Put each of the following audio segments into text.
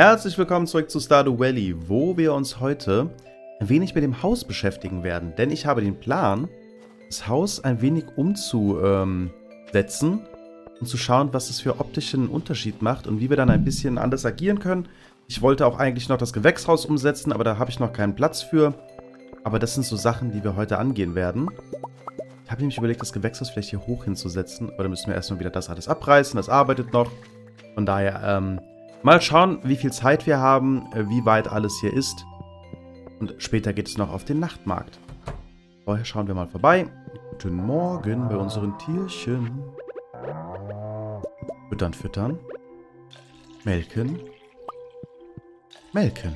Herzlich willkommen zurück zu Stardew Valley, wo wir uns heute ein wenig mit dem Haus beschäftigen werden. Denn ich habe den Plan, das Haus ein wenig umzusetzen und zu schauen, was es für optischen Unterschied macht und wie wir dann ein bisschen anders agieren können. Ich wollte auch eigentlich noch das Gewächshaus umsetzen, aber da habe ich noch keinen Platz für. Aber das sind so Sachen, die wir heute angehen werden. Ich habe nämlich überlegt, das Gewächshaus vielleicht hier hoch hinzusetzen, aber dann müssen wir erstmal wieder das alles abreißen, das arbeitet noch. Von daher, mal schauen, wie viel Zeit wir haben, wie weit alles hier ist. Und später geht es noch auf den Nachtmarkt. Vorher schauen wir mal vorbei. Guten Morgen bei unseren Tierchen. Füttern, füttern. Melken. Melken.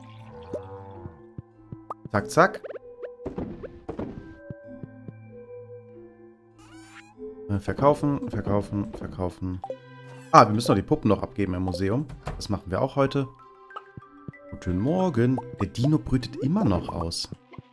Zack, zack. Verkaufen, verkaufen, verkaufen. Ah, wir müssen noch die Puppen noch abgeben im Museum. Das machen wir auch heute. Guten Morgen. Der Dino brütet immer noch aus.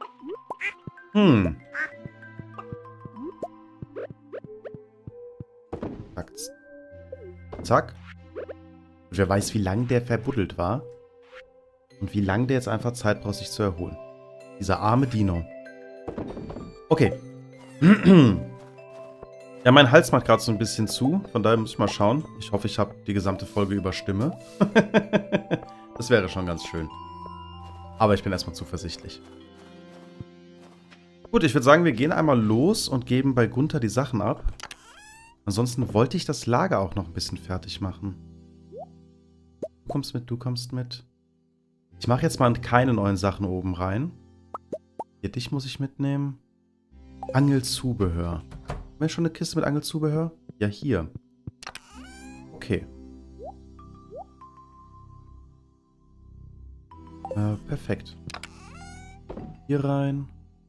Zack. Zack. Und wer weiß, wie lang der verbuddelt war. Und wie lange der jetzt einfach Zeit braucht, sich zu erholen. Dieser arme Dino. Okay. Ja, mein Hals macht gerade so ein bisschen zu. Von daher muss ich mal schauen. Ich hoffe, ich habe die gesamte Folge über Stimme. Das wäre schon ganz schön. Aber ich bin erstmal zuversichtlich. Gut, ich würde sagen, wir gehen einmal los und geben bei Gunther die Sachen ab. Ansonsten wollte ich das Lager auch noch ein bisschen fertig machen. Du kommst mit, du kommst mit. Ich mache jetzt mal keine neuen Sachen oben rein. Hier, dich muss ich mitnehmen. Angelzubehör. Haben wir schon eine Kiste mit Angelzubehör? Ja, hier. Okay. Perfekt. Hier rein.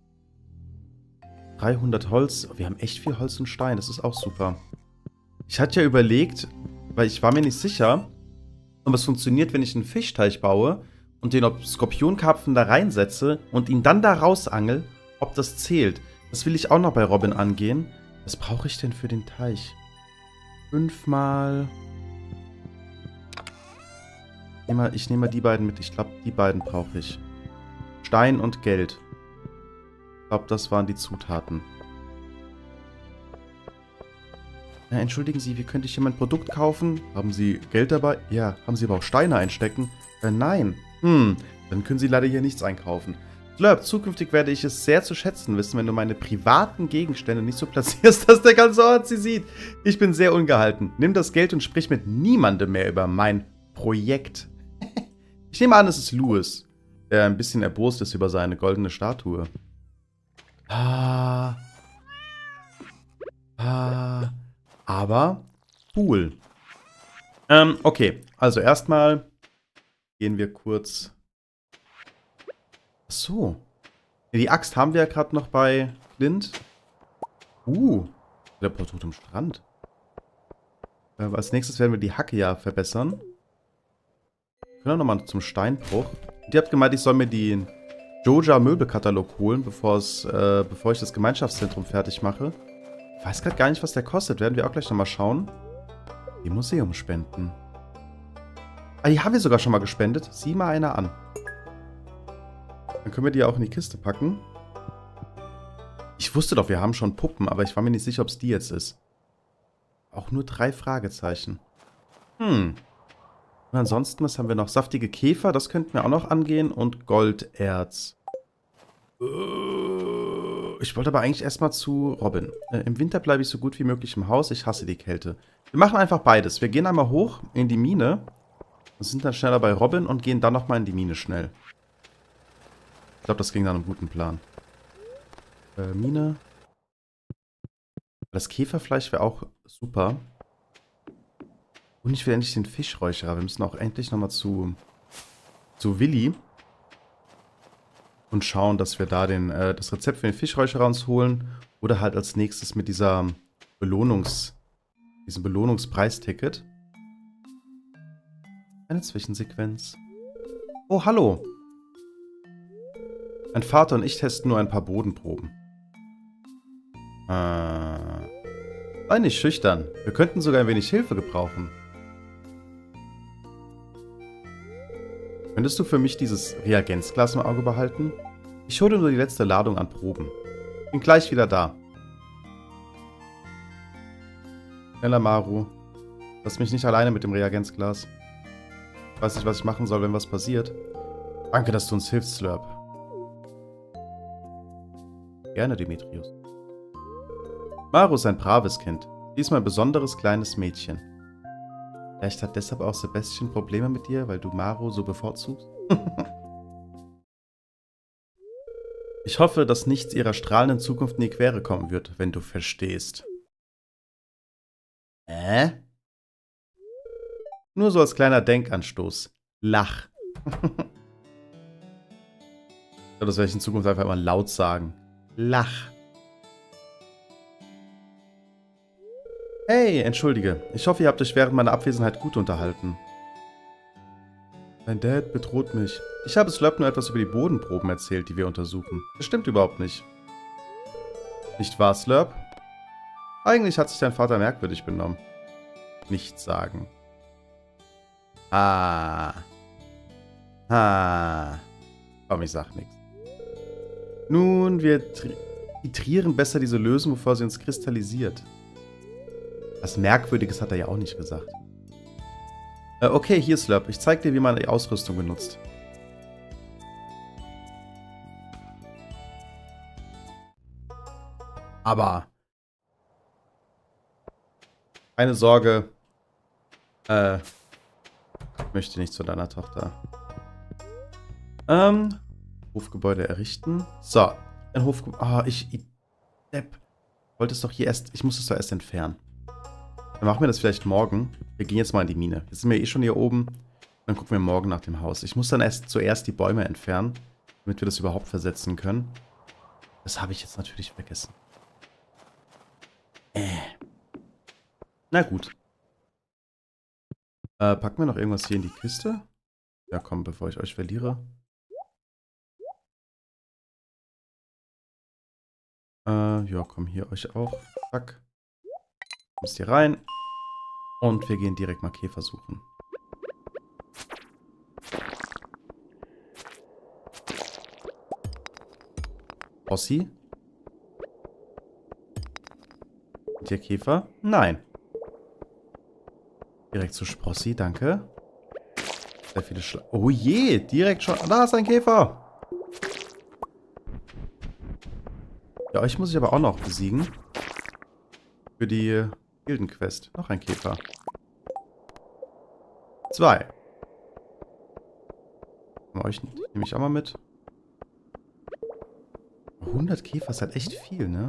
300 Holz. Oh, wir haben echt viel Holz und Stein. Das ist auch super. Ich hatte ja überlegt, weil ich war mir nicht sicher, ob es funktioniert, wenn ich einen Fischteich baue und den Skorpionkarpfen da reinsetze und ihn dann da rausangel, ob das zählt. Das will ich auch noch bei Robin angehen. Was brauche ich denn für den Teich? 5 mal... Ich nehme mal die beiden mit. Ich glaube, die beiden brauche ich. Stein und Geld. Ich glaube, das waren die Zutaten. Ja, entschuldigen Sie, wie könnte ich hier mein Produkt kaufen? Haben Sie Geld dabei? Ja. Haben Sie aber auch Steine einstecken? Nein. Dann können Sie leider hier nichts einkaufen. Slurp, zukünftig werde ich es sehr zu schätzen wissen, wenn du meine privaten Gegenstände nicht so platzierst, dass der ganze Ort sie sieht. Ich bin sehr ungehalten. Nimm das Geld und sprich mit niemandem mehr über mein Projekt. Ich nehme an, es ist Louis, der ein bisschen erbost ist über seine goldene Statue. Aber cool. Okay, also erstmal gehen wir kurz... So. Die Axt haben wir ja gerade noch bei Clint. Der Portot am Strand. Als nächstes werden wir die Hacke ja verbessern. Wir können auch nochmal zum Steinbruch. Und ihr habt gemeint, ich soll mir den Joja Möbelkatalog holen, bevor ich das Gemeinschaftszentrum fertig mache. Ich weiß gerade gar nicht, was der kostet. Werden wir auch gleich nochmal schauen. Die Museumspenden. Ah, die haben wir sogar schon mal gespendet. Sieh mal einer an. Dann können wir die auch in die Kiste packen. Ich wusste doch, wir haben schon Puppen, aber ich war mir nicht sicher, ob es die jetzt ist. Auch nur 3 Fragezeichen. Und ansonsten, was haben wir noch? Saftige Käfer, das könnten wir auch noch angehen. Und Golderz. Ich wollte aber eigentlich erstmal zu Robin. Im Winter bleibe ich so gut wie möglich im Haus. Ich hasse die Kälte. Wir machen einfach beides. Wir gehen einmal hoch in die Mine. Und sind dann schneller bei Robin und gehen dann nochmal in die Mine schnell. Ich glaube, das ging nach einem guten Plan. Mine. Das Käferfleisch wäre auch super. Und ich will endlich den Fischräucherer. Wir müssen auch endlich nochmal zu Willi. Und schauen, dass wir da das Rezept für den Fischräucherer uns holen. Oder halt als nächstes mit diesem Belohnungspreisticket. Eine Zwischensequenz. Oh, hallo. Mein Vater und ich testen nur ein paar Bodenproben. Sei nicht schüchtern. Wir könnten sogar ein wenig Hilfe gebrauchen. Könntest du für mich dieses Reagenzglas im Auge behalten? Ich hole nur die letzte Ladung an Proben. Bin gleich wieder da. Schneller, Maru. Lass mich nicht alleine mit dem Reagenzglas. Ich weiß nicht, was ich machen soll, wenn was passiert. Danke, dass du uns hilfst, Slurp. Gerne, Demetrius. Maru ist ein braves Kind. Diesmal ein besonderes kleines Mädchen. Vielleicht hat deshalb auch Sebastian Probleme mit dir, weil du Maru so bevorzugst? Ich hoffe, dass nichts ihrer strahlenden Zukunft in die Quere kommen wird, wenn du verstehst. Nur so als kleiner Denkanstoß. Lach. Das werde ich in Zukunft einfach immer laut sagen. Lach. Hey, entschuldige. Ich hoffe, ihr habt euch während meiner Abwesenheit gut unterhalten. Mein Dad bedroht mich. Ich habe Slurp nur etwas über die Bodenproben erzählt, die wir untersuchen. Das stimmt überhaupt nicht. Nicht wahr, Slurp? Eigentlich hat sich dein Vater merkwürdig benommen. Nichts sagen. Komm, ich sag nichts. Nun, wir titrieren besser diese Lösung, bevor sie uns kristallisiert. Was Merkwürdiges hat er ja auch nicht gesagt. Okay, hier, Slurp. Ich zeig dir, wie man die Ausrüstung benutzt. Aber keine Sorge. Ich möchte nicht zu deiner Tochter. Hofgebäude errichten. So, ein Hofgebäude. Ah, ich Depp. Wollte es doch hier erst. Ich muss es doch erst entfernen. Dann machen wir das vielleicht morgen. Wir gehen jetzt mal in die Mine. Jetzt sind wir eh schon hier oben. Dann gucken wir morgen nach dem Haus. Ich muss dann zuerst die Bäume entfernen, damit wir das überhaupt versetzen können. Das habe ich jetzt natürlich vergessen. Na gut. Packen wir noch irgendwas hier in die Kiste? Ja, komm, bevor ich euch verliere. Ja, komm, hier euch auch. Zack. Kommst hier rein. Und wir gehen direkt mal Käfer suchen. Ossi? Und hier Käfer? Nein. Direkt zu Sprossi, danke. Sehr viele Oh je, direkt schon. Da ist ein Käfer. Ja, euch muss ich aber auch noch besiegen. Für die Gildenquest. Noch ein Käfer. 2. Euch nehme ich auch mal mit. 100 Käfer ist halt echt viel, ne?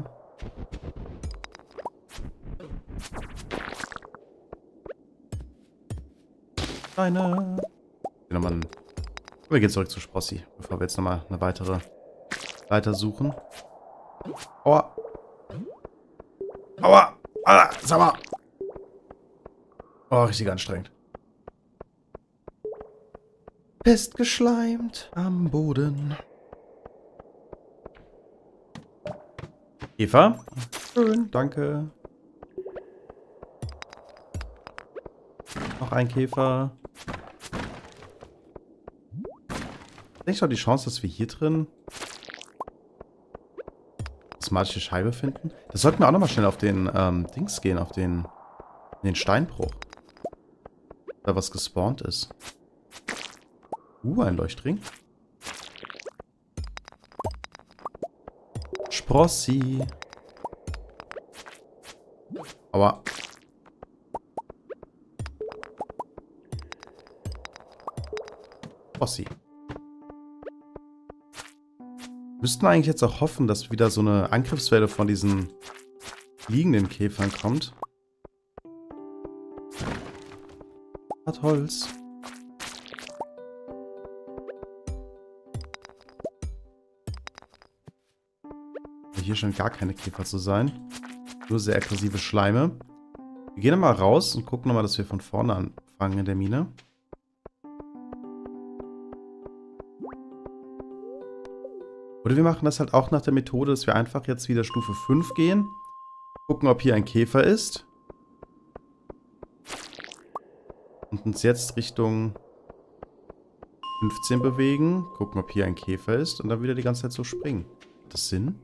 Eine. Wir gehen zurück zu Sprossi, bevor wir jetzt nochmal eine weitere Leiter suchen. Aua. Aua. Ah, sag mal. Oh, richtig anstrengend. Festgeschleimt am Boden. Eva? Schön, danke. Noch ein Käfer. Ich denke schon die Chance, dass wir hier drin das magische Scheibe finden. Das sollten wir auch nochmal schnell auf den Dings gehen, auf den Steinbruch. Da was gespawnt ist. Ein Leuchtring. Sprossi. Aber Sprossi. Müssten wir eigentlich jetzt auch hoffen, dass wieder so eine Angriffswelle von diesen fliegenden Käfern kommt. Hat Holz. Hier scheint gar keine Käfer zu sein. Nur sehr aggressive Schleime. Wir gehen mal raus und gucken nochmal, dass wir von vorne anfangen in der Mine. Oder wir machen das halt auch nach der Methode, dass wir einfach jetzt wieder Stufe 5 gehen. Gucken, ob hier ein Käfer ist. Und uns jetzt Richtung 15 bewegen. Gucken, ob hier ein Käfer ist. Und dann wieder die ganze Zeit so springen. Hat das Sinn?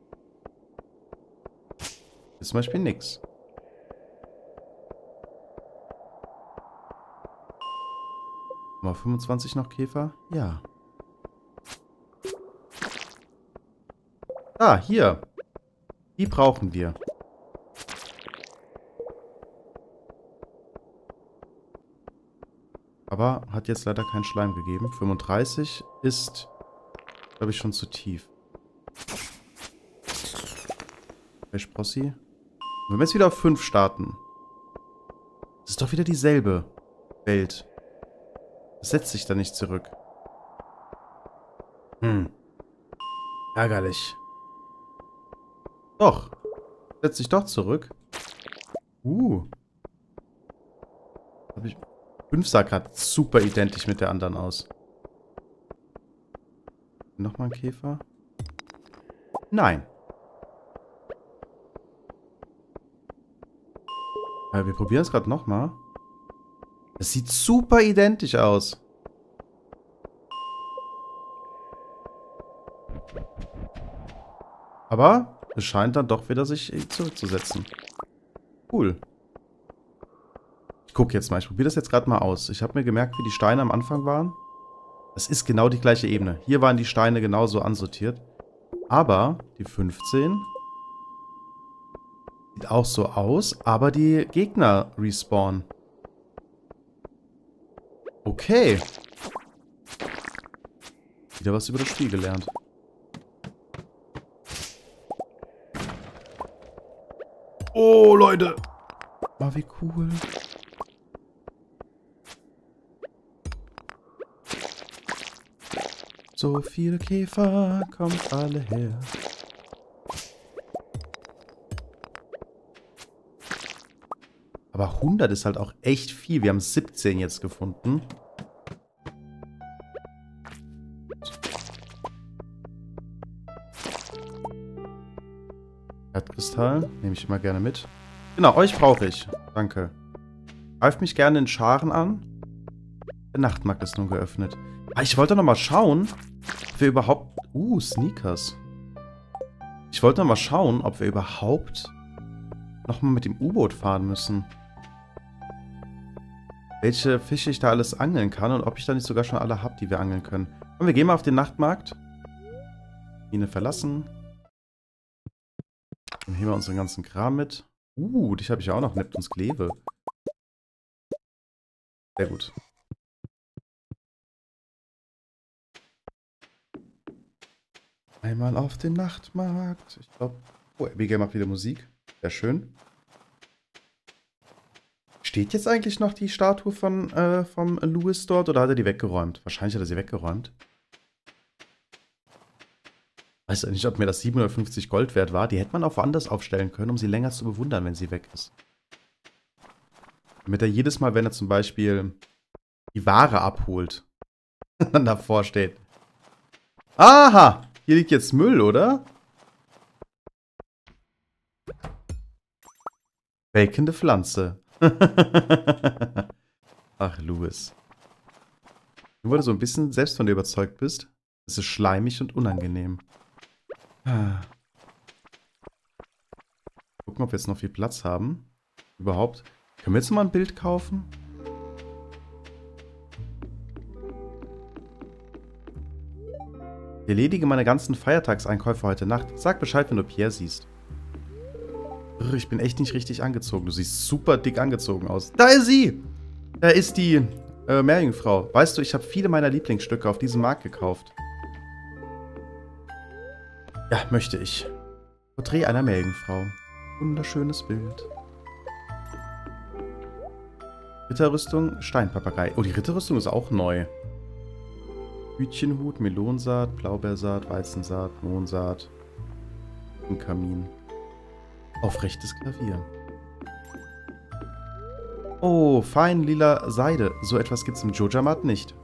Ist zum Beispiel nix. Mal 25 noch Käfer? Ja. Ah, hier. Die brauchen wir. Aber hat jetzt leider keinen Schleim gegeben. 35 ist, glaube ich, schon zu tief. Spossi. Wenn wir jetzt wieder auf 5 starten. Das ist doch wieder dieselbe Welt. Das setzt sich da nicht zurück. Ärgerlich. Doch. Setzt sich doch zurück. Hab ich... 5 sah gerade super identisch mit der anderen aus. Nochmal ein Käfer? Nein. Wir probieren es gerade nochmal. Es sieht super identisch aus. Aber es scheint dann doch wieder sich zurückzusetzen. Cool. Ich gucke jetzt mal. Ich probiere das jetzt gerade mal aus. Ich habe mir gemerkt, wie die Steine am Anfang waren. Das ist genau die gleiche Ebene. Hier waren die Steine genauso ansortiert. Aber die 15 sieht auch so aus, aber die Gegner respawnen. Okay. Wieder was über das Spiel gelernt. Oh, Leute. Oh, wie cool. So viele Käfer, kommt alle her. Aber 100 ist halt auch echt viel. Wir haben 17 jetzt gefunden. Erdkristall nehme ich immer gerne mit. Genau, euch brauche ich. Danke. Greift mich gerne in Scharen an. Der Nachtmarkt ist nun geöffnet. Ah, ich wollte noch mal schauen, ob wir überhaupt... Sneakers. Ich wollte noch mal schauen, ob wir überhaupt noch mal mit dem U-Boot fahren müssen. Welche Fische ich da alles angeln kann und ob ich da nicht sogar schon alle habe, die wir angeln können. Und wir gehen mal auf den Nachtmarkt. Mine verlassen. Dann nehmen wir unseren ganzen Kram mit. Dich habe ich ja auch noch. Neptuns Kleve. Sehr gut. Einmal auf den Nachtmarkt. Ich glaube... Oh, Abigail macht wieder Musik. Sehr schön. Steht jetzt eigentlich noch die Statue vom Louis dort oder hat er die weggeräumt? Wahrscheinlich hat er sie weggeräumt. Weiß ja nicht, ob mir das 750 Gold wert war. Die hätte man auch woanders aufstellen können, um sie länger zu bewundern, wenn sie weg ist. Damit er jedes Mal, wenn er zum Beispiel die Ware abholt, dann davor steht. Aha! Hier liegt jetzt Müll, oder? Welkende Pflanze. Ach, Louis. Nur weil du so ein bisschen selbst von dir überzeugt bist, ist es schleimig und unangenehm. Gucken, ob wir jetzt noch viel Platz haben. Überhaupt. Können wir jetzt mal ein Bild kaufen? Ich erledige meine ganzen Feiertagseinkäufe heute Nacht. Sag Bescheid, wenn du Pierre siehst. Ich bin echt nicht richtig angezogen. Du siehst super dick angezogen aus. Da ist sie! Da ist die Meerjungfrau. Weißt du, ich habe viele meiner Lieblingsstücke auf diesem Markt gekauft. Ja, möchte ich. Porträt einer Meerjungfrau. Wunderschönes Bild. Ritterrüstung, Steinpapagei. Oh, die Ritterrüstung ist auch neu. Hütchenhut, Melonsaat, Blaubeersaat, Weizensaat, Mohnsaat. Ein Kamin. Aufrechtes Klavier. Oh, fein lila Seide. So etwas gibt's im Jojamat nicht.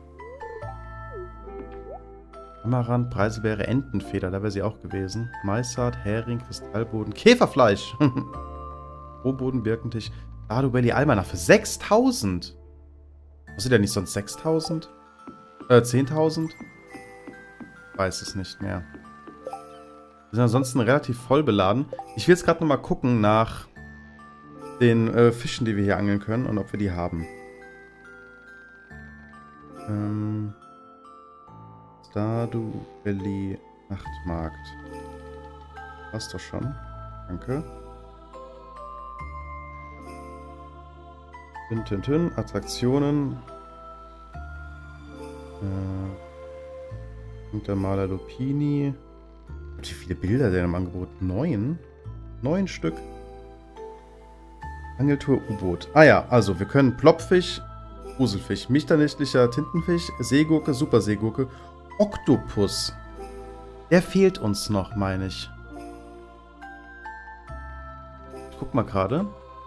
Amaranth, Preiselbeere, Entenfeder, da wäre sie auch gewesen. Maissaat, Hering, Kristallboden, Käferfleisch. Rohboden, Birkentisch. Ardubelli Almanach für 6.000. Was sind denn nicht sonst 6.000? 10.000? Weiß es nicht mehr. Wir sind ansonsten relativ voll beladen. Ich will jetzt gerade nochmal gucken nach den Fischen, die wir hier angeln können und ob wir die haben. Stardew Valley Nachtmarkt. Passt doch schon. Danke. Attraktionen. Der Maler Lupini. Wie viele Bilder denn im Angebot? 9? 9 Stück. Angeltour U-Boot. Ah ja, also wir können Plopfisch, Gruselfisch, michternächtlicher Tintenfisch, Seegurke, Superseegurke, Oktopus. Der fehlt uns noch, meine ich. Ich guck mal gerade.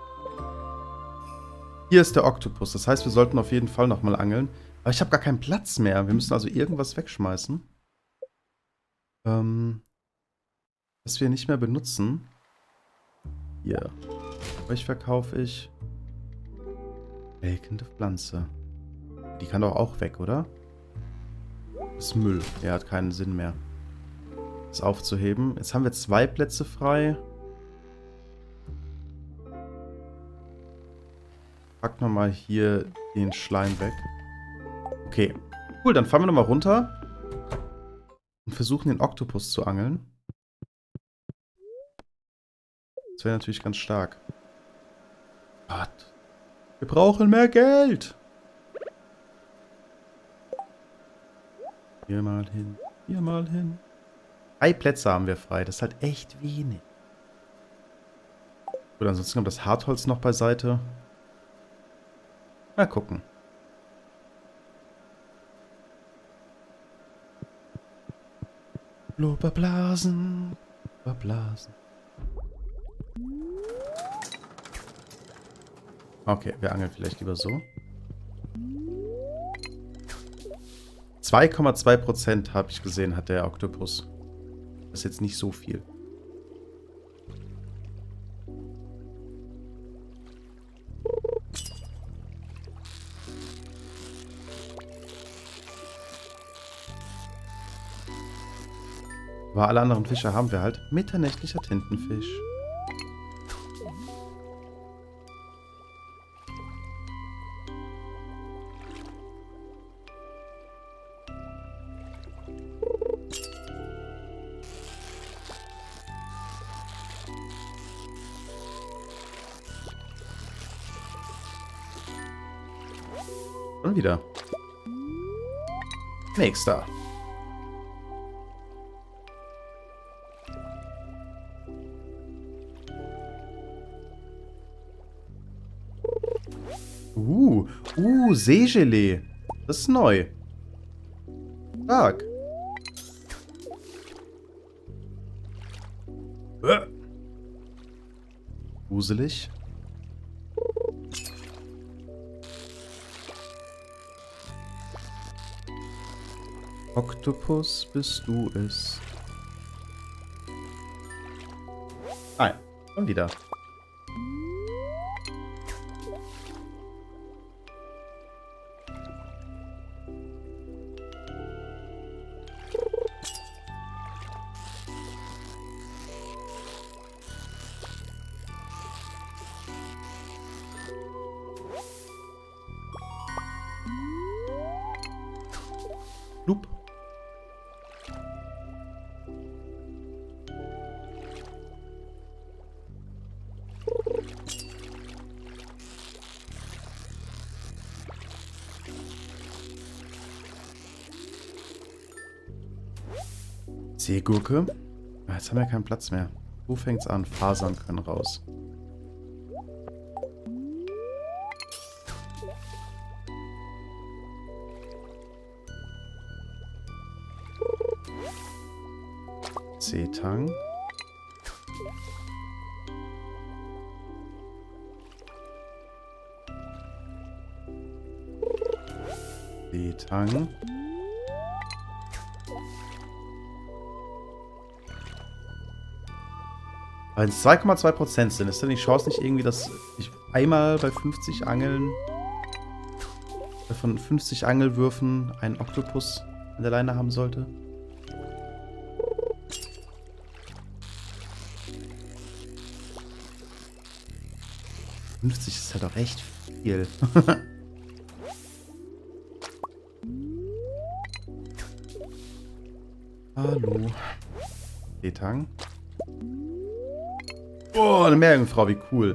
Hier ist der Oktopus. Das heißt, wir sollten auf jeden Fall nochmal angeln. Aber ich habe gar keinen Platz mehr. Wir müssen also irgendwas wegschmeißen. Was wir nicht mehr benutzen. Hier. Euch verkaufe ich. Welkende Pflanze. Die kann doch auch weg, oder? Das ist Müll. Der hat keinen Sinn mehr. Das aufzuheben. Jetzt haben wir 2 Plätze frei. Packen wir mal hier den Schleim weg. Okay. Cool, dann fahren wir nochmal runter. Und versuchen den Oktopus zu angeln. Das wäre natürlich ganz stark. Gott. Wir brauchen mehr Geld. Hier mal hin. Hier mal hin. 3 Plätze haben wir frei. Das ist halt echt wenig. Gut, ansonsten kommt das Hartholz noch beiseite. Mal gucken. Blubberblasen. Blubberblasen. Okay, wir angeln vielleicht lieber so. 2,2% habe ich gesehen, hat der Oktopus. Das ist jetzt nicht so viel. Aber alle anderen Fische haben wir halt. Mitternächtlicher Tintenfisch. Und wieder. Nächster. Seegelee. Das ist neu. Stark. Gruselig. Oktopus, bist du es? Nein, schon wieder. Blub. Seegurke. Jetzt haben wir keinen Platz mehr. Wo fängt's an? Fasern können raus. Seetang. Seetang. Weil es 2,2% sind, ist denn die Chance nicht irgendwie, dass ich einmal bei 50 Angeln von 50 Angelwürfen einen Oktopus an der Leine haben sollte. Ist halt auch echt viel. Hallo. Seetang. Oh, eine Meerjungfrau, wie cool.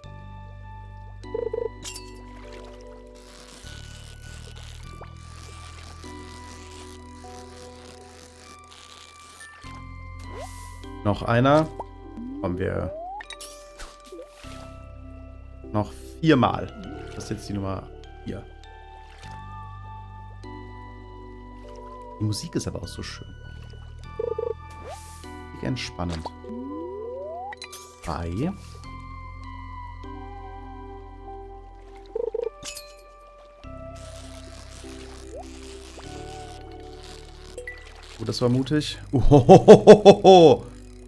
Noch einer. Kommen wir. Noch 4 Mal. Das ist jetzt die Nummer 4. Die Musik ist aber auch so schön. Entspannend. 3. Oh, das war mutig. Uhohohoho.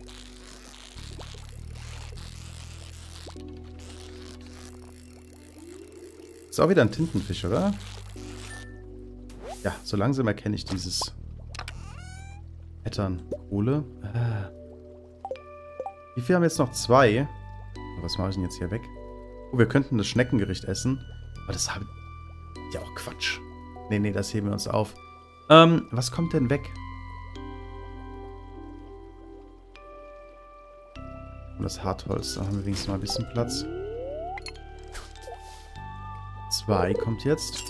Ist auch wieder ein Tintenfisch, oder? Ja, so langsam erkenne ich dieses Pattern. Kohle. Wie viel haben wir jetzt noch? 2. Was mache ich denn jetzt hier weg? Oh, wir könnten das Schneckengericht essen. Aber das habe ich... Ja, auch Quatsch. Nee, das heben wir uns auf. Was kommt denn weg? Und das Hartholz. Da haben wir wenigstens mal ein bisschen Platz. 2 kommt jetzt.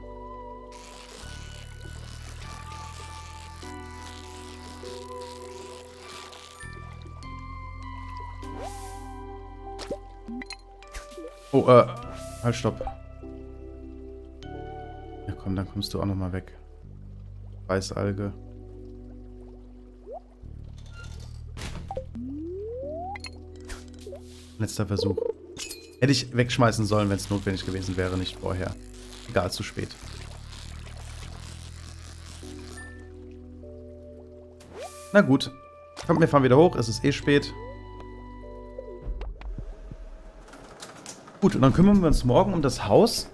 Oh, halt, stopp. Ja, komm, dann kommst du auch nochmal weg. Weißalge. Letzter Versuch. Hätte ich wegschmeißen sollen, wenn es notwendig gewesen wäre, nicht vorher. Egal, zu spät. Na gut. Kommt, wir fahren wieder hoch. Es ist eh spät. Gut, und dann kümmern wir uns morgen um das Haus.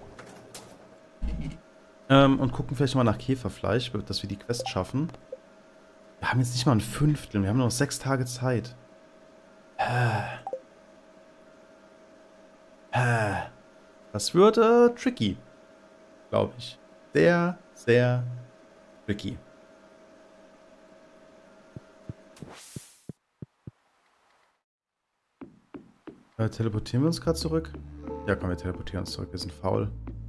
Und gucken vielleicht mal nach Käferfleisch, dass wir die Quest schaffen. Wir haben jetzt nicht mal ein Fünftel. Wir haben noch 6 Tage Zeit. Das wird tricky. Glaube ich. Sehr, sehr tricky. Teleportieren wir uns gerade zurück? Ja, komm, wir teleportieren uns zurück. Wir sind faul.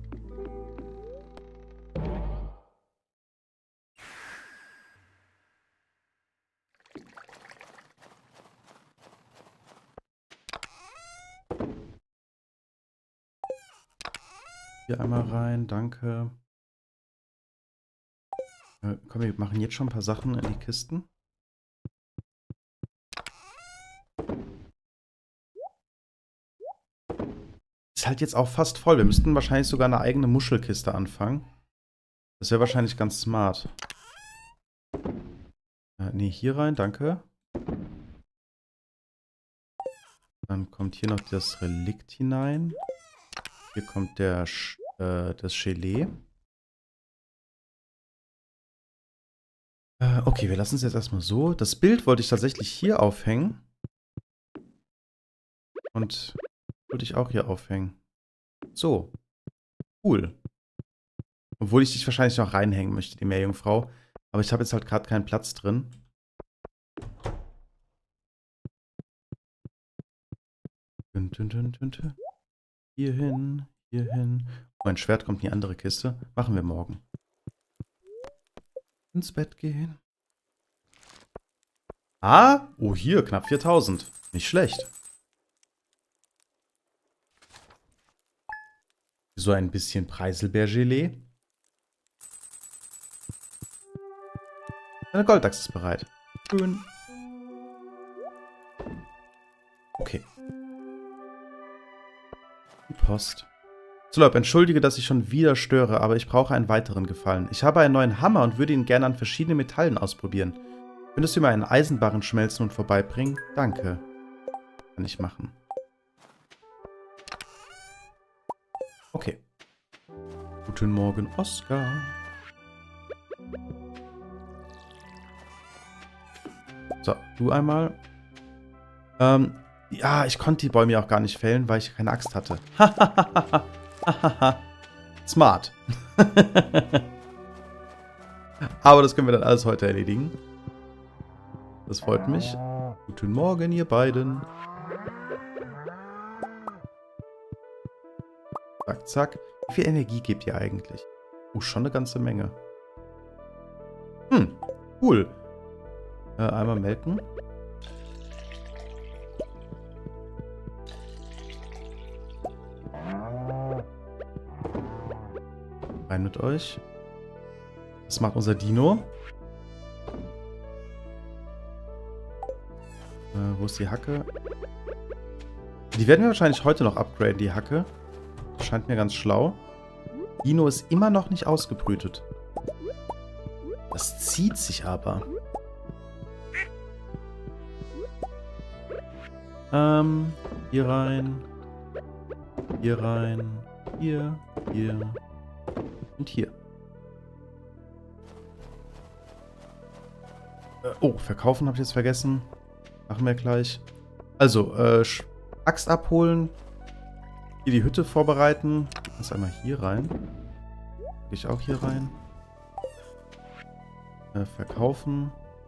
Hier einmal rein, danke. Komm, wir machen jetzt schon ein paar Sachen in die Kisten. Ist halt jetzt auch fast voll. Wir müssten wahrscheinlich sogar eine eigene Muschelkiste anfangen. Das wäre wahrscheinlich ganz smart. Ne, hier rein, danke. Dann kommt hier noch das Relikt hinein. Hier kommt das Gelee. Okay, wir lassen es jetzt erstmal so. Das Bild wollte ich tatsächlich hier aufhängen. Und wollte ich auch hier aufhängen. So. Cool. Obwohl ich dich wahrscheinlich noch reinhängen möchte, die Meerjungfrau. Aber ich habe jetzt halt gerade keinen Platz drin. Hier hin, hier hin. Mein Schwert kommt in die andere Kiste. Machen wir morgen. Ins Bett gehen. Ah, oh hier, knapp 4000. Nicht schlecht. So ein bisschen Preiselbeergelee. Eine Goldachs ist bereit. Schön. Okay. Die Post. Zolop, entschuldige, dass ich schon wieder störe, aber ich brauche einen weiteren Gefallen. Ich habe einen neuen Hammer und würde ihn gerne an verschiedenen Metallen ausprobieren. Könntest du mir einen Eisenbarren schmelzen und vorbeibringen? Danke. Kann ich machen. Okay. Guten Morgen, Oskar. So, du einmal. Ja, ich konnte die Bäume auch gar nicht fällen, weil ich keine Axt hatte. Smart. Aber das können wir dann alles heute erledigen. Das freut mich. Guten Morgen, ihr beiden. Zack, zack. Wie viel Energie gebt ihr eigentlich? Oh, schon eine ganze Menge. Cool. Einmal melken. Rein mit euch. Das macht unser Dino. Wo ist die Hacke? Die werden wir wahrscheinlich heute noch upgraden, die Hacke. Das scheint mir ganz schlau. Dino ist immer noch nicht ausgebrütet. Das zieht sich aber. Hier rein. Hier rein. Hier. Hier. Und hier. Oh, verkaufen habe ich jetzt vergessen. Machen wir gleich. Also, Axt abholen. Hier die Hütte vorbereiten. Das einmal hier rein. Gehe ich auch hier rein. Verkaufen.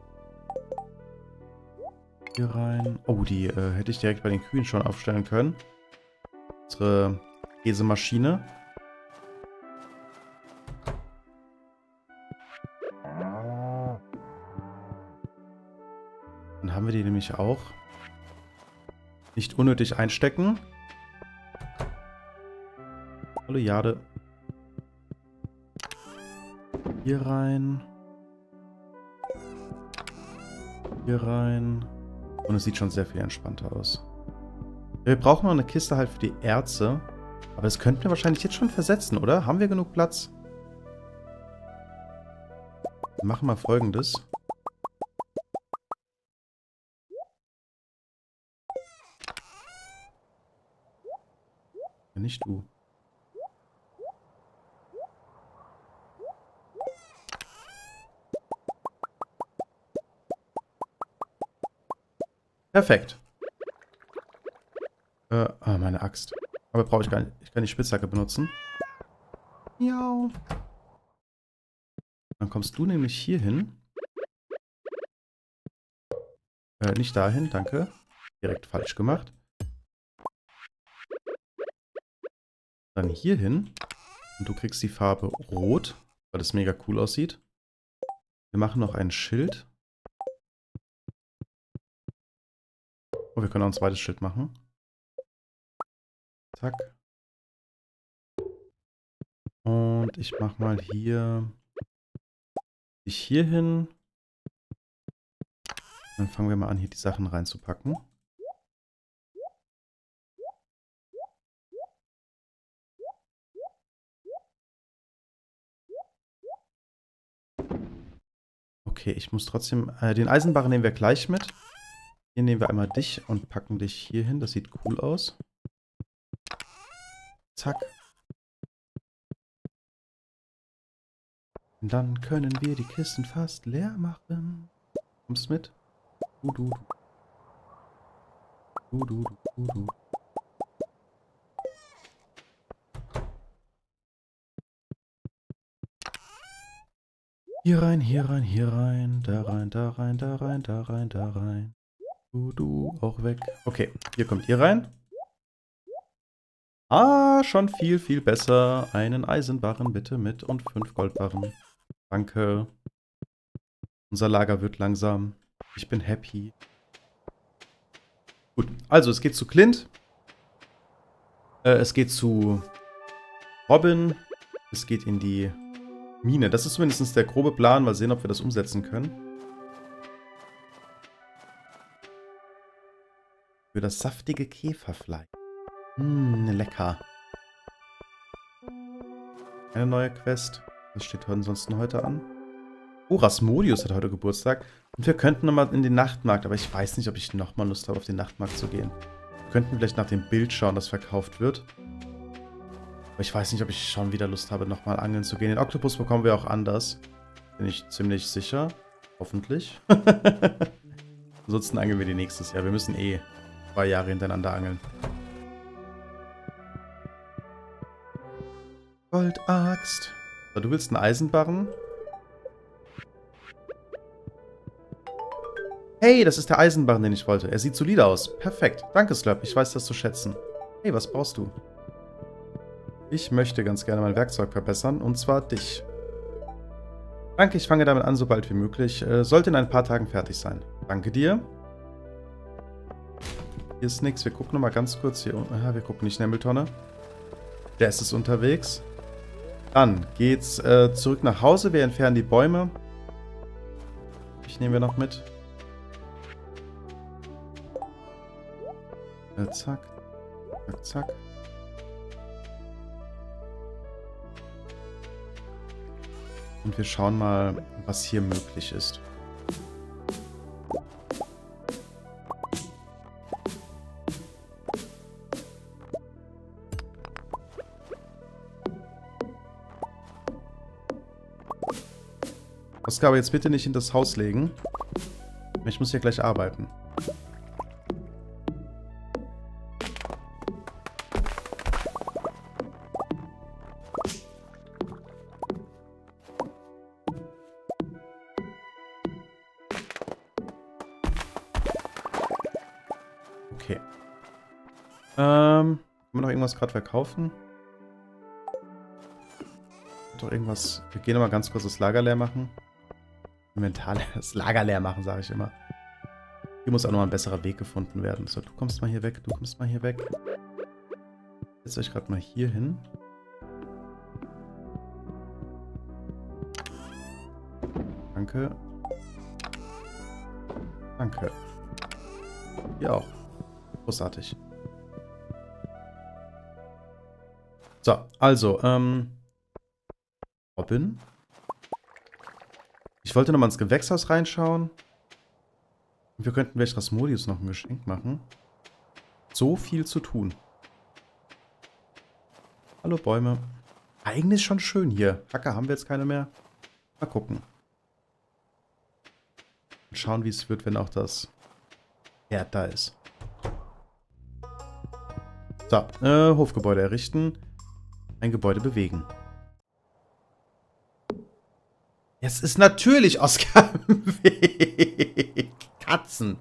Hier rein. Oh, die hätte ich direkt bei den Kühen schon aufstellen können. Unsere Käsemaschine. Dann haben wir die nämlich auch. Nicht unnötig einstecken. Hallo Jade. Hier rein. Hier rein. Und es sieht schon sehr viel entspannter aus. Wir brauchen noch eine Kiste halt für die Erze. Aber das könnten wir wahrscheinlich jetzt schon versetzen, oder? Haben wir genug Platz? Wir machen mal Folgendes. Ja, nicht du. Perfekt. Meine Axt. Aber brauche ich gar nicht. Ich kann die Spitzhacke benutzen. Ja. Dann kommst du nämlich hier hin. Nicht dahin, danke. Direkt falsch gemacht. Dann hier hin. Und du kriegst die Farbe Rot, weil das mega cool aussieht. Wir machen noch ein Schild. Oh, wir können auch ein zweites Schild machen. Zack. Und ich mach mal hier... hier hin. Dann fangen wir mal an, hier die Sachen reinzupacken. Okay, ich muss trotzdem... den Eisenbarren nehmen wir gleich mit. Hier nehmen wir einmal dich und packen dich hier hin. Das sieht cool aus. Zack. Und dann können wir die Kisten fast leer machen. Kommst mit? Du. Hier rein, hier rein, hier rein. Da rein, da rein, da rein, da rein, da rein. Du, auch weg. Okay, hier kommt ihr rein. Ah, schon viel, viel besser. Einen Eisenbarren bitte mit und 5 Goldbarren. Danke. Unser Lager wird langsam. Ich bin happy. Gut, also es geht zu Clint. Es geht zu Robin. Es geht in die Mine. Das ist zumindest der grobe Plan. Mal sehen, ob wir das umsetzen können. Für das saftige Käferfleisch. Lecker. Eine neue Quest. Was steht ansonsten heute an? Oh, Rasmodius hat heute Geburtstag. Und wir könnten nochmal in den Nachtmarkt. Aber ich weiß nicht, ob ich nochmal Lust habe, auf den Nachtmarkt zu gehen. Wir könnten vielleicht nach dem Bild schauen, das verkauft wird. Aber ich weiß nicht, ob ich schon wieder Lust habe, nochmal angeln zu gehen. Den Oktopus bekommen wir auch anders. Bin ich ziemlich sicher. Hoffentlich. Ansonsten angeln wir die nächstes Jahr. Wir müssen eh 2 Jahre hintereinander angeln. Goldaxt. So, du willst einen Eisenbarren? Hey, das ist der Eisenbarren, den ich wollte. Er sieht solide aus. Perfekt. Danke, Slurp. Ich weiß das zu schätzen. Hey, was brauchst du? Ich möchte ganz gerne mein Werkzeug verbessern, und zwar dich. Danke, ich fange damit an, so bald wie möglich. Sollte in ein paar Tagen fertig sein. Danke dir. Hier ist nichts. Wir gucken nochmal ganz kurz hier. Aha, wir gucken nicht in der Mülltonne. Der ist unterwegs. Dann geht's zurück nach Hause. Wir entfernen die Bäume. Ich nehme wir noch mit. Zack. Zack, zack. Und wir schauen mal, was hier möglich ist. Oskar, aber jetzt bitte nicht in das Haus legen. Ich muss hier gleich arbeiten. Okay. Können wir noch irgendwas gerade verkaufen? Doch irgendwas. Wir gehen nochmal ganz kurz das Lager leer machen. Inventar, das Lager leer machen, sage ich immer. Hier muss auch nochmal ein besserer Weg gefunden werden. So, du kommst mal hier weg, du kommst mal hier weg. Setzt euch gerade mal hier hin. Danke. Danke. Hier auch. Großartig. So, also, Robin. Ich wollte nochmal ins Gewächshaus reinschauen. Wir könnten vielleicht Rasmodius noch ein Geschenk machen. So viel zu tun. Hallo Bäume. Eigentlich schon schön hier. Hacker haben wir jetzt keine mehr. Mal gucken. Und schauen, wie es wird, wenn auch das Herd da ist. So, Hofgebäude errichten. Ein Gebäude bewegen. Es ist natürlich Oskar im Weg. Katzen.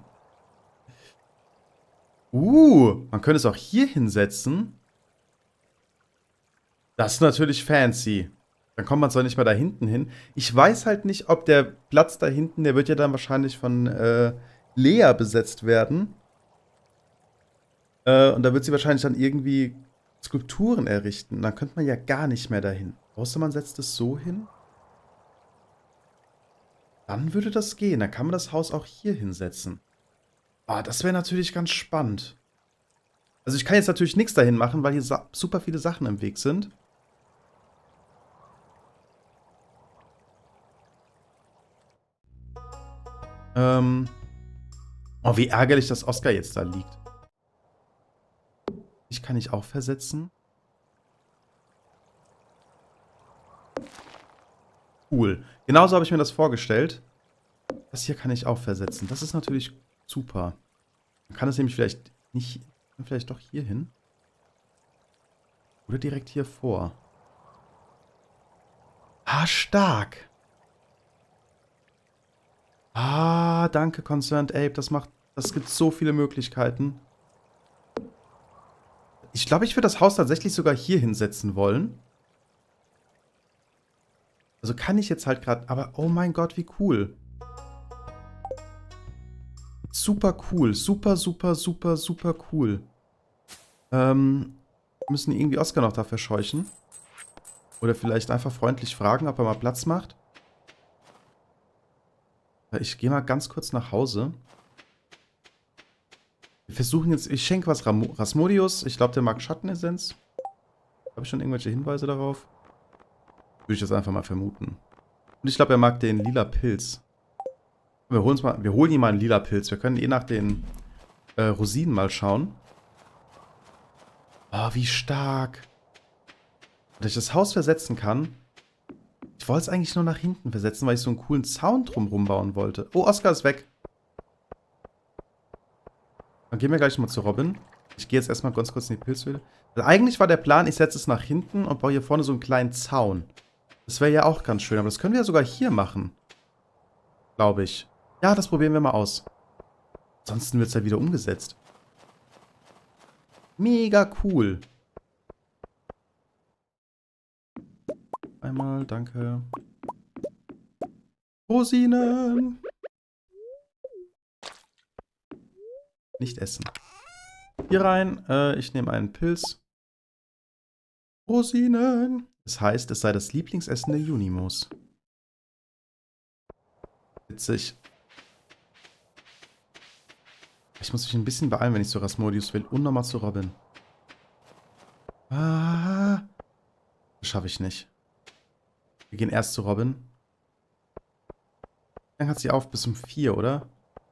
Man könnte es auch hier hinsetzen. Das ist natürlich fancy. Dann kommt man zwar nicht mal da hinten hin. Ich weiß halt nicht, ob der Platz da hinten, der wird ja dann wahrscheinlich von Lea besetzt werden. Und da wird sie wahrscheinlich dann irgendwie Skulpturen errichten. Dann könnte man ja gar nicht mehr dahin. Außer man setzt es so hin. Dann würde das gehen. Dann kann man das Haus auch hier hinsetzen. Ah, das wäre natürlich ganz spannend. Also ich kann jetzt natürlich nichts dahin machen, weil hier super viele Sachen im Weg sind. Oh, wie ärgerlich, dass Oskar jetzt da liegt. Ich kann ich auch versetzen. Cool. Genauso habe ich mir das vorgestellt. Das hier kann ich auch versetzen. Das ist natürlich super. Man kann es nämlich vielleicht nicht... Vielleicht doch hier hin. Oder direkt hier vor. Ah, stark. Ah, danke, Concerned Ape. Das gibt so viele Möglichkeiten. Ich glaube, ich würde das Haus tatsächlich sogar hier hinsetzen wollen. Also kann ich jetzt halt gerade... Aber oh mein Gott, wie cool. Super cool. Super, super, super, super cool. Wir müssen irgendwie Oskar noch da verscheuchen. Oder vielleicht einfach freundlich fragen, ob er mal Platz macht. Ich gehe mal ganz kurz nach Hause. Wir versuchen jetzt... Ich schenke was Rasmodius. Ich glaube, der mag Schattenessenz. Habe ich schon irgendwelche Hinweise darauf? Würde ich das einfach mal vermuten. Und ich glaube, er mag den lila Pilz. Wir holen ihm mal einen lila Pilz. Wir können eh nach den Rosinen mal schauen. Oh, wie stark. Dass ich das Haus versetzen kann. Ich wollte es eigentlich nur nach hinten versetzen, weil ich so einen coolen Zaun drumherum bauen wollte. Oh, Oscar ist weg. Dann gehen wir gleich mal zu Robin. Ich gehe jetzt erstmal ganz kurz in die Pilzhöhle. Weil eigentlich war der Plan, ich setze es nach hinten und baue hier vorne so einen kleinen Zaun. Das wäre ja auch ganz schön, aber das können wir ja sogar hier machen. Glaube ich. Ja, das probieren wir mal aus. Ansonsten wird es ja wieder umgesetzt. Mega cool. Einmal, danke. Rosinen. Nicht essen. Hier rein. Ich nehme einen Pilz. Rosinen. Das heißt, es sei das Lieblingsessen der Junimos. Witzig. Ich muss mich ein bisschen beeilen, wenn ich zu Rasmodius will. Und nochmal zu Robin. Ah. Das schaffe ich nicht. Wir gehen erst zu Robin. Dann hat sie auf bis um 4, oder?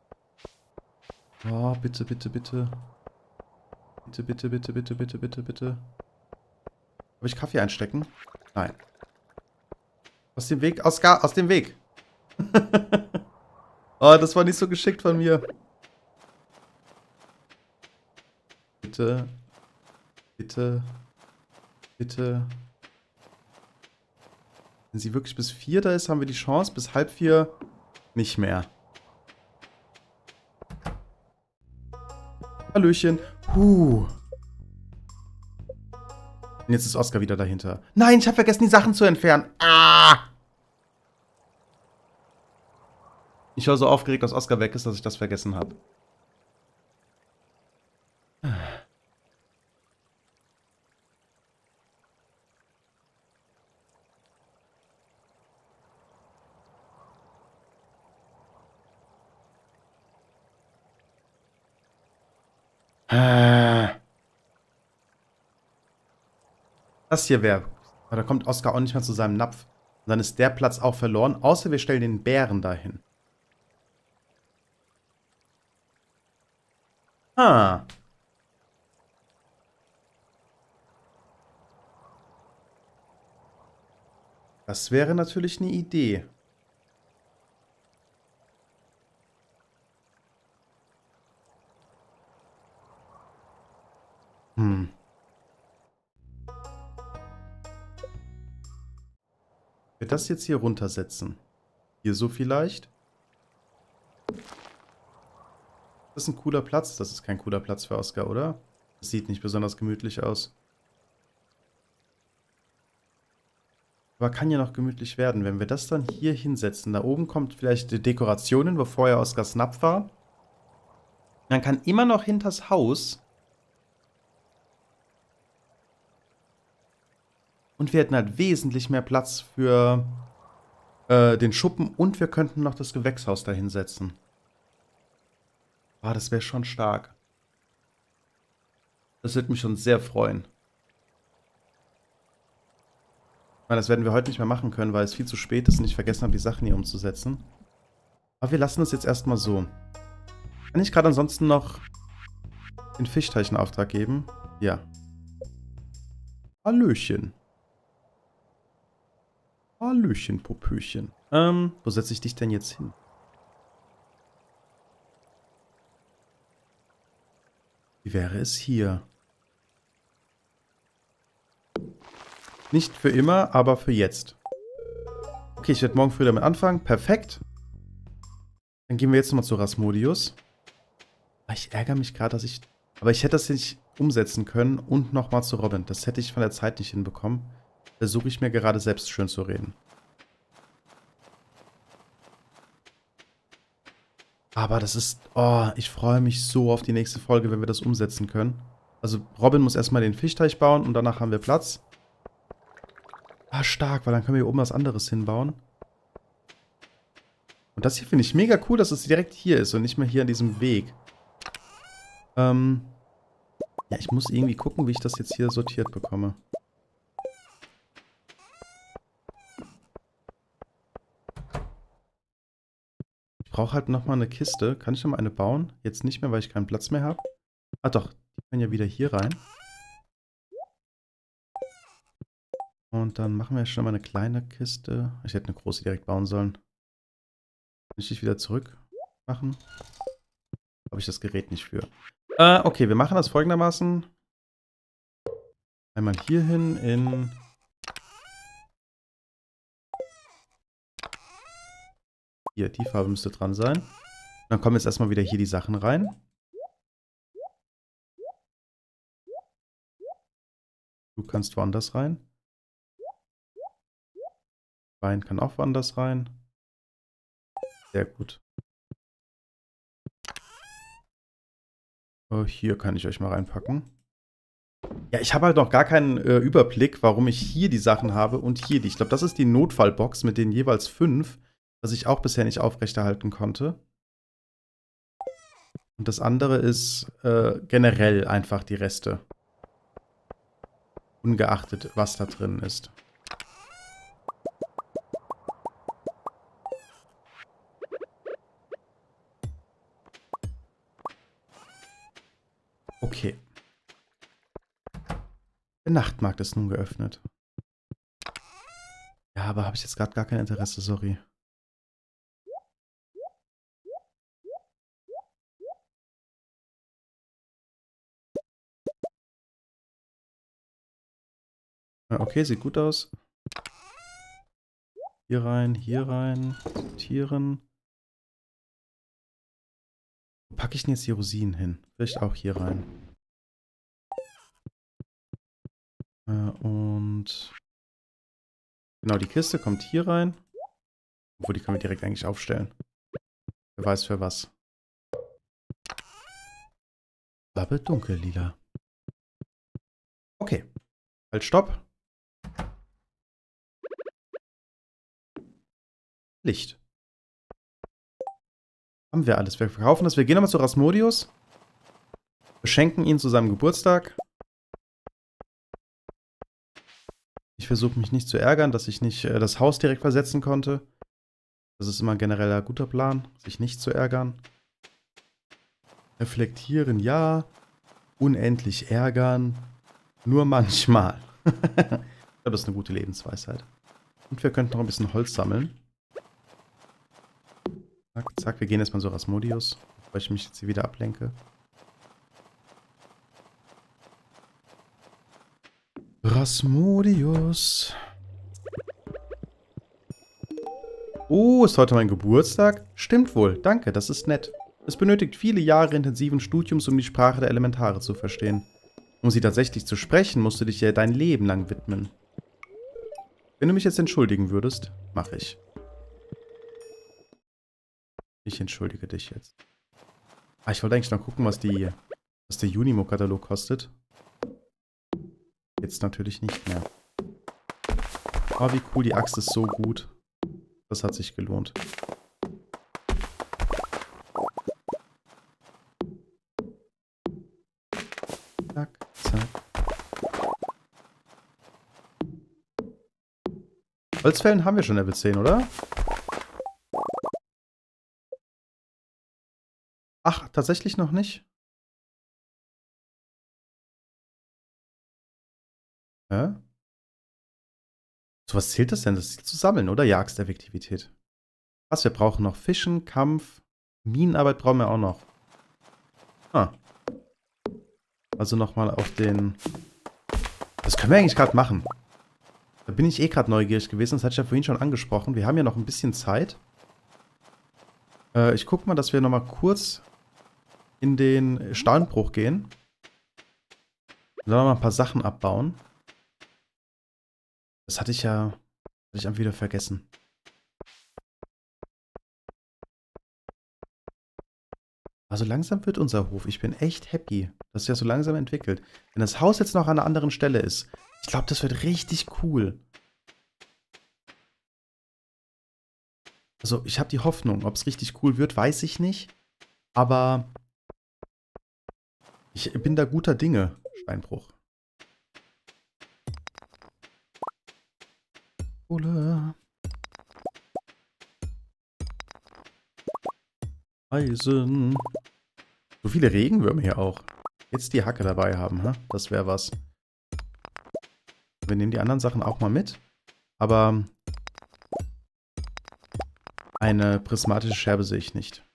Oh, bitte, bitte, bitte. Bitte, bitte, bitte, bitte, bitte, bitte, bitte. Habe ich Kaffee einstecken? Nein. Aus dem Weg, Oscar, aus dem Weg. Oh, das war nicht so geschickt von mir. Bitte. Bitte. Bitte. Wenn sie wirklich bis 4 da ist, haben wir die Chance. Bis halb 4 nicht mehr. Hallöchen. Und jetzt ist Oscar wieder dahinter. Nein, ich habe vergessen, die Sachen zu entfernen. Ah! Ich war so aufgeregt, dass Oscar weg ist, dass ich das vergessen habe. Das hier wäre... Da kommt Oscar auch nicht mehr zu seinem Napf. Und dann ist der Platz auch verloren, außer wir stellen den Bären dahin. Ah. Das wäre natürlich eine Idee. Wir das jetzt hier runtersetzen. Hier so vielleicht. Das ist ein cooler Platz. Das ist kein cooler Platz für Oscar, oder? Das sieht nicht besonders gemütlich aus. Aber kann ja noch gemütlich werden, wenn wir das dann hier hinsetzen. Da oben kommt vielleicht die Dekorationen, wo vorher Oscars Napf war. Man kann immer noch hinters Haus. Und wir hätten halt wesentlich mehr Platz für den Schuppen. Und wir könnten noch das Gewächshaus da hinsetzen. Ah, das wäre schon stark. Das würde mich schon sehr freuen. Ich meine, das werden wir heute nicht mehr machen können, weil es viel zu spät ist und ich vergessen habe, die Sachen hier umzusetzen. Aber wir lassen es jetzt erstmal so. Kann ich gerade ansonsten noch den Fischteich in Auftrag geben? Ja. Hallöchen. Hallöchen, Popöchen. Wo setze ich dich denn jetzt hin? Wie wäre es hier? Nicht für immer, aber für jetzt. Okay, ich werde morgen früh damit anfangen. Perfekt. Dann gehen wir jetzt nochmal zu Rasmodius. Ich ärgere mich gerade, dass ich... Aber ich hätte das nicht umsetzen können und nochmal zu Robin. Das hätte ich von der Zeit nicht hinbekommen. Versuche ich mir gerade selbst schön zu reden. Aber das ist... Oh, ich freue mich so auf die nächste Folge, wenn wir das umsetzen können. Also Robin muss erstmal den Fischteich bauen und danach haben wir Platz. Ah, stark, weil dann können wir hier oben was anderes hinbauen. Und das hier finde ich mega cool, dass es direkt hier ist und nicht mehr hier an diesem Weg. Ja, ich muss irgendwie gucken, wie ich das jetzt hier sortiert bekomme. Ich brauche halt nochmal eine Kiste. Kann ich nochmal eine bauen? Jetzt nicht mehr, weil ich keinen Platz mehr habe. Ah doch, die können ja wieder hier rein. Und dann machen wir schon mal eine kleine Kiste. Ich hätte eine große direkt bauen sollen. Kann ich dich wieder zurück machen? Habe ich das Gerät nicht für. Okay, wir machen das folgendermaßen. Einmal hier hin in... Hier, die Farbe müsste dran sein. Und dann kommen jetzt erstmal wieder hier die Sachen rein. Du kannst woanders rein. Wein kann auch woanders rein. Sehr gut. Hier kann ich euch mal reinpacken. Ja, ich habe halt noch gar keinen Überblick, warum ich hier die Sachen habe und hier die. Ich glaube, das ist die Notfallbox mit den jeweils 5, was ich auch bisher nicht aufrechterhalten konnte. Und das andere ist generell einfach die Reste. Ungeachtet, was da drin ist. Okay. Der Nachtmarkt ist nun geöffnet. Ja, aber habe ich jetzt gerade gar kein Interesse, sorry. Okay, sieht gut aus. Hier rein, sortieren. Wo packe ich denn jetzt die Rosinen hin? Vielleicht auch hier rein. Und genau, die Kiste kommt hier rein. Obwohl, die können wir direkt eigentlich aufstellen. Wer weiß für was. Farbe dunkellila. Okay. Halt, stopp. Licht. Haben wir alles. Wir verkaufen das. Wir gehen nochmal zu Rasmodius. Beschenken ihn zu seinem Geburtstag. Ich versuche mich nicht zu ärgern, dass ich nicht das Haus direkt versetzen konnte. Das ist immer ein genereller guter Plan, sich nicht zu ärgern. Reflektieren, ja. Unendlich ärgern. Nur manchmal. Ich glaube, das ist eine gute Lebensweisheit. Und wir könnten noch ein bisschen Holz sammeln. Zack, zack. Wir gehen erstmal so Rasmodius, bevor ich mich jetzt hier wieder ablenke. Rasmodius. Oh, ist heute mein Geburtstag? Stimmt wohl. Danke, das ist nett. Es benötigt viele Jahre intensiven Studiums, um die Sprache der Elementare zu verstehen. Um sie tatsächlich zu sprechen, musst du dich ja dein Leben lang widmen. Wenn du mich jetzt entschuldigen würdest, mache ich. Ich entschuldige dich jetzt. Ah, ich wollte eigentlich noch gucken, was der Junimo-Katalog kostet. Jetzt natürlich nicht mehr. Oh, wie cool, die Axt ist so gut. Das hat sich gelohnt. Zack, zack. Holzfällen haben wir schon Level 10, oder? Ach, tatsächlich noch nicht? Hä? So, was zählt das denn? Das ist zu sammeln, oder? Ja, Axteffektivität. Was, wir brauchen noch Fischen, Kampf, Minenarbeit brauchen wir auch noch. Ah. Also nochmal auf den... Das können wir eigentlich gerade machen. Da bin ich eh gerade neugierig gewesen. Das hatte ich ja vorhin schon angesprochen. Wir haben ja noch ein bisschen Zeit. Ich gucke mal, dass wir nochmal kurz in den Steinbruch gehen. Und dann nochmal ein paar Sachen abbauen. Das hatte ich einfach wieder vergessen. Also langsam wird unser Hof. Ich bin echt happy, dass sich das so langsam entwickelt. Wenn das Haus jetzt noch an einer anderen Stelle ist, ich glaube, das wird richtig cool. Also ich habe die Hoffnung, ob es richtig cool wird, weiß ich nicht. Aber ich bin da guter Dinge, Steinbruch. Kohle. Eisen. So viele Regenwürmer hier auch. Jetzt die Hacke dabei haben, ha? Das wäre was. Wenn wir nehmen die anderen Sachen auch mal mit. Aber eine prismatische Scherbe sehe ich nicht.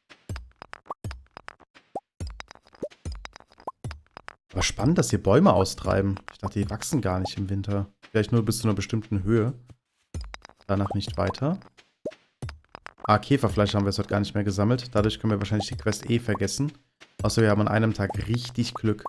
Aber spannend, dass hier Bäume austreiben. Ich dachte, die wachsen gar nicht im Winter. Vielleicht nur bis zu einer bestimmten Höhe. Danach nicht weiter. Ah, Käferfleisch haben wir jetzt heute gar nicht mehr gesammelt. Dadurch können wir wahrscheinlich die Quest vergessen. Außer wir haben an einem Tag richtig Glück.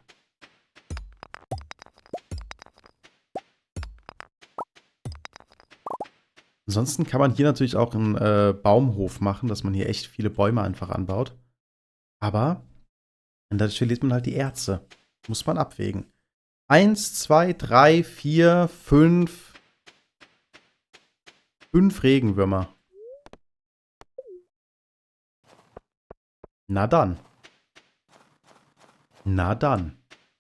Ansonsten kann man hier natürlich auch einen Baumhof machen, dass man hier echt viele Bäume einfach anbaut. Aber dadurch verliert man halt die Erze. Muss man abwägen. 1, 2, 3, 4, 5. 5 Regenwürmer. Na dann. Na dann.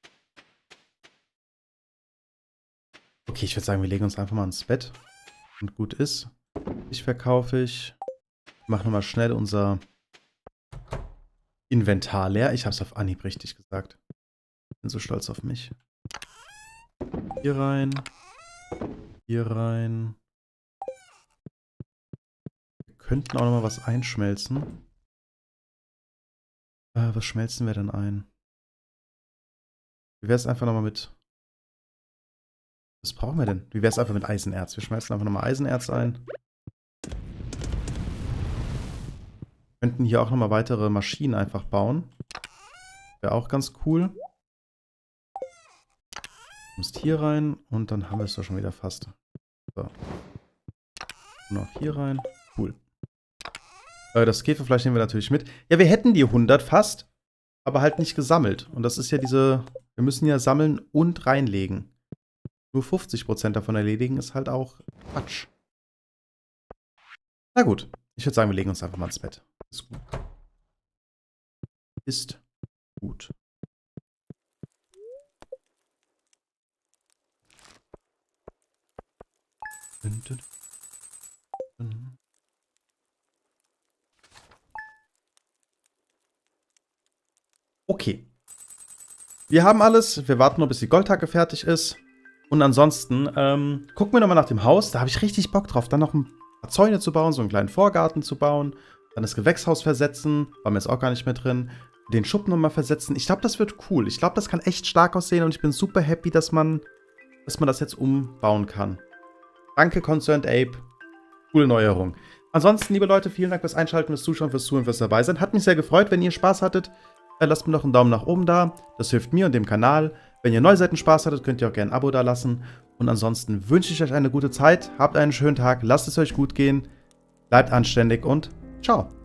Okay, ich würde sagen, wir legen uns einfach mal ins Bett. Und gut ist. Ich verkaufe ich. Mache nochmal schnell unser Inventar leer. Ich habe es auf Anhieb richtig gesagt. Bin so stolz auf mich. Hier rein. Hier rein. Wir könnten auch nochmal was einschmelzen. Was schmelzen wir denn ein? Wie wäre es einfach nochmal mit... Was brauchen wir denn? Wie wäre es einfach mit Eisenerz? Wir schmelzen einfach nochmal Eisenerz ein. Wir könnten hier auch nochmal weitere Maschinen einfach bauen. Wäre auch ganz cool. Du musst hier rein und dann haben wir es doch schon wieder fast. So. Und noch hier rein. Cool. Das Käferfleisch nehmen wir natürlich mit. Ja, wir hätten die 100 fast, aber halt nicht gesammelt. Und das ist ja diese... Wir müssen ja sammeln und reinlegen. Nur 50% davon erledigen ist halt auch Quatsch. Na gut. Ich würde sagen, wir legen uns einfach mal ins Bett. Ist gut. Ist gut. Okay. Wir haben alles. Wir warten nur, bis die Goldhacke fertig ist. Und ansonsten gucken wir nochmal nach dem Haus. Da habe ich richtig Bock drauf. Dann noch ein paar Zäune zu bauen, so einen kleinen Vorgarten zu bauen. Dann das Gewächshaus versetzen. War mir jetzt auch gar nicht mehr drin. Den Schuppen nochmal versetzen. Ich glaube, das wird cool. Ich glaube, das kann echt stark aussehen. Und ich bin super happy, dass man das jetzt umbauen kann. Danke, Concerned Ape. Coole Neuerung. Ansonsten, liebe Leute, vielen Dank fürs Einschalten, fürs Zuschauen, fürs Zuhören, fürs dabei sein. Hat mich sehr gefreut, wenn ihr Spaß hattet. Lasst mir noch einen Daumen nach oben da. Das hilft mir und dem Kanal. Wenn ihr neu seid und Spaß hattet, könnt ihr auch gerne ein Abo da lassen. Und ansonsten wünsche ich euch eine gute Zeit. Habt einen schönen Tag. Lasst es euch gut gehen. Bleibt anständig und ciao.